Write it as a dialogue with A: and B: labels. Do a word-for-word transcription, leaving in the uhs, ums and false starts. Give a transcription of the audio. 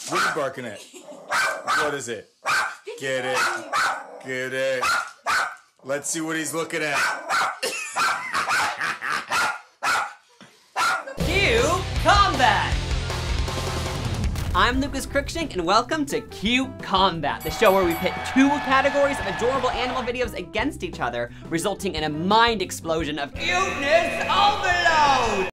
A: What are you barking at? What is it? Get it. Get it. Let's see what he's looking at.
B: Q Combat! I'm Lucas Cruikshank, and welcome to Q Combat, the show where we pit two categories of adorable animal videos against each other, resulting in a mind explosion of cuteness overload!